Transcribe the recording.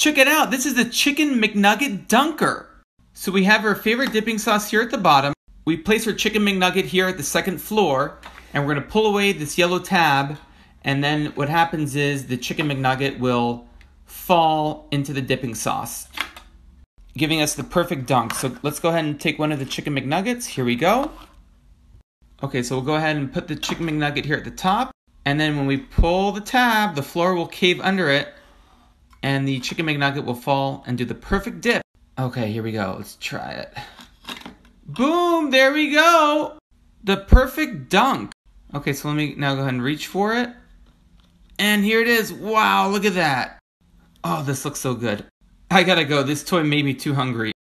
Check it out. This is the Chicken McNugget Dunker. So we have our favorite dipping sauce here at the bottom. We place our Chicken McNugget here at the second floor, and we're going to pull away this yellow tab, and then what happens is the Chicken McNugget will fall into the dipping sauce, giving us the perfect dunk. So let's go ahead and take one of the Chicken McNuggets. Here we go. Okay, so we'll go ahead and put the Chicken McNugget here at the top, and then when we pull the tab, the floor will cave under it, and the Chicken McNugget will fall and do the perfect dip. Okay, here we go. Let's try it. Boom! There we go! The perfect dunk. Okay, so let me now go ahead and reach for it. And here it is. Wow, look at that. Oh, this looks so good. I gotta go. This toy made me too hungry.